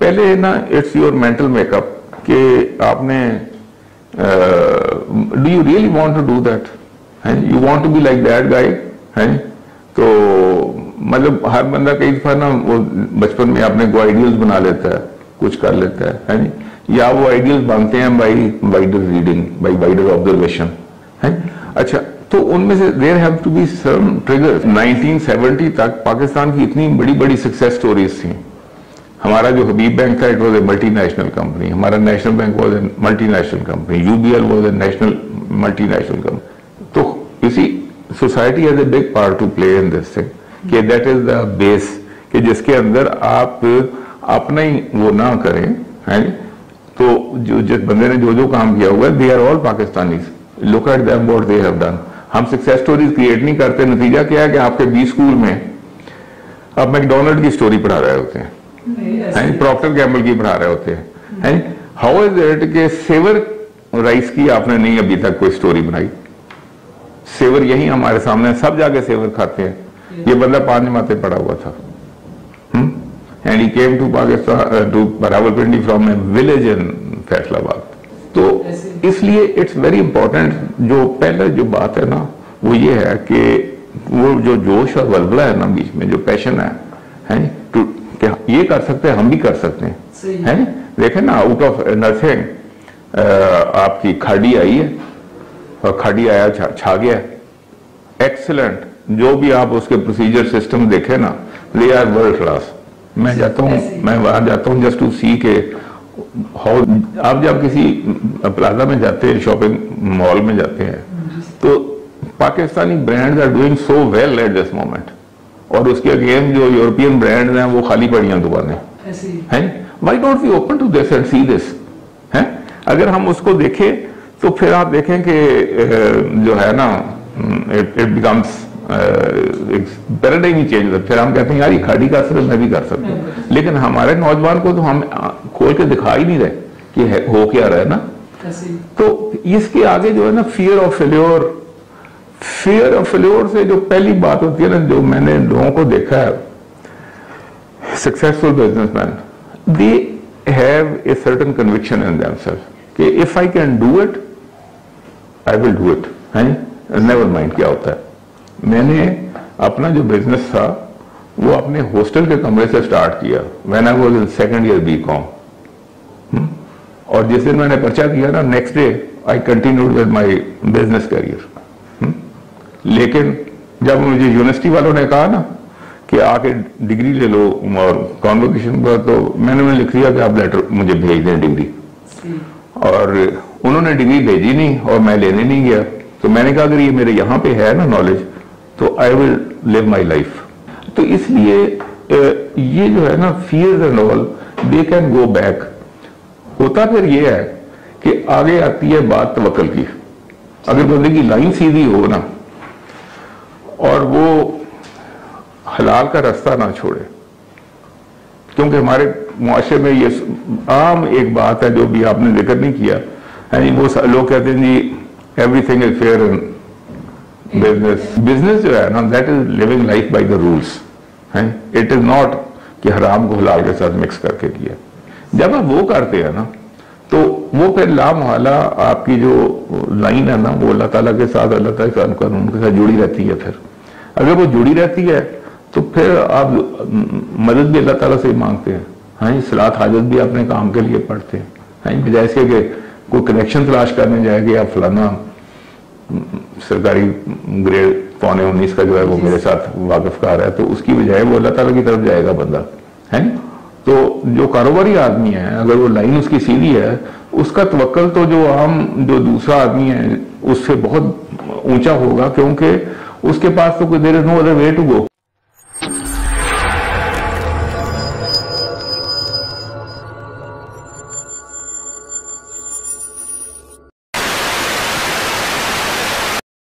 पहले ना it's your mental makeup कि आपने do you really want to do that, है you want to be like that guy, है तो मतलब हर बंदा कई दफा ना वो बचपन में अपने को आइडियल्स बना लेता है, कुछ कर लेता है या वो आइडियल्स बनते हैं by wider reading, by wider observation, है अच्छा। तो उनमें से there have to be some triggers. 1970 तक पाकिस्तान की इतनी बड़ी बड़ी सक्सेस स्टोरीज थी। हमारा जो हबीब बैंक था it was a multinational company, हमारा national bank was a multinational company, UBL was a national multinational company. तो इसी society has a big part to play in this thing कि दैट इज द बेस कि जिसके अंदर आप अपना ही वो ना करें, है तो जो जिस बंदे ने जो जो काम किया हुआ है they are all Pakistanis, look at them what they have done. हम सक्सेस स्टोरीज क्रिएट नहीं करते, नतीजा क्या है कि आपके 20 स्कूल में आप मैकडोनल्ड की स्टोरी पढ़ा रहे होते हैं, प्रॉक्टर गैम्बल की पढ़ा रहे होते हैं। हाउ इज इट कि सेवर राइस की आपने नहीं अभी तक कोई स्टोरी बनाई? सेवर यही हमारे सामने, सब जाके सेवर खाते हैं। ये बंदा 5 जमातें पढ़ा हुआ था and he came to Pakistan to Rawalpindi from a village in Faisalabad. तो इसलिए इट्स वेरी इंपॉर्टेंट, जो पहले जो बात है ना वो ये है कि वो जो जोश और वलवला है ना बीच में, जो पैशन है टू ये कर सकते हैं, हम भी कर सकते हैं, है देखें ना आउट ऑफ नथिंग आपकी खाड़ी आई है और खाड़ी आया छा गया, एक्सीलेंट। जो भी आप उसके प्रोसीजर सिस्टम देखें ना दे आर वर्ल्ड क्लास। मैं जाता हूँ, मैं वहां जाता हूँ जस्ट टू सी के हाउ, आप जब किसी प्लाजा में जाते हैं, शॉपिंग मॉल में जाते हैं, तो Pakistani brands are doing so well at this moment, और उसके अगेंस्ट जो यूरोपियन ब्रांड्स हैं वो खाली पड़ी हैं दुकानें हैं। Why don't we open to this and see this, है अगर हम उसको देखें तो फिर आप देखें कि जो है ना इट बिकम्स पैराडाइम ही चेंज होता। फिर हम कहते हैं यार ये खाड़ी कर सकते, मैं भी कर सकता हूँ, लेकिन हमारे नौजवान को तो हम खोल के दिखा ही नहीं रहे कि हो क्या रहा है ना। तो इसके आगे जो है ना fear of failure, fear of failure से जो पहली बात होती है ना, जो मैंने लोगों को देखा है successful businessman, they have a certain conviction in themselves कि if I can do it I will do it, है नेवर माइंड क्या होता है। मैंने अपना जो बिजनेस था वो अपने हॉस्टल के कमरे से स्टार्ट किया when I was in second year BCom, और जिस दिन मैंने पर्चा किया ना next day I continued with my business career. लेकिन जब मुझे यूनिवर्सिटी वालों ने कहा ना कि आके डिग्री ले लो और कॉन्वोकेशन पर, तो मैंने उन्हें लिख दिया कि आप लेटर मुझे भेज दें डिग्री, और उन्होंने डिग्री भेजी नहीं और मैं लेने नहीं गया। तो मैंने कहा अगर ये मेरे यहाँ पे है ना नॉलेज तो I will live my life. तो इसलिए ये जो है ना fear and all they can go back. होता फिर ये है कि आगे आती है बात तवक्कल की। अगर बंदे की लाइन सीधी हो ना और वो हलाल का रास्ता ना छोड़े, क्योंकि हमारे मुआशरे में ये आम एक बात है जो भी आपने जिक्र नहीं किया, यानी वो लोग कहते हैं जी everything is fair in business. Business जो है ना that is living life by the rules, है इट इज नॉट कि हराम को हलाल के साथ मिक्स करके किया। जब आप वो करते हैं ना तो वो फिर लामहला आपकी जो लाइन है ना वो अल्लाह ताला के साथ, अल्लाह ताला के कानून के साथ जुड़ी रहती है। फिर अगर वो जुड़ी रहती है तो फिर आप मदद भी अल्लाह ताला से ही मांगते हैं, हाँ सलात हाजत भी अपने काम के लिए पढ़ते हैं, हाँ बजाय से कि कोई कनेक्शन तलाश करने जाएगी या फलाना सरकारी ग्रेड 19.25 का जो है वो मेरे साथ वाकिफकार है, तो उसकी बजाय वो अल्लाह ताला की तरफ जाएगा बंदा, है। तो जो कारोबारी आदमी है अगर वो लाइन उसकी सीधी है, उसका तवक्कल तो जो आम जो दूसरा आदमी है उससे बहुत ऊंचा होगा, क्योंकि उसके पास तो कोई there is no other way to go.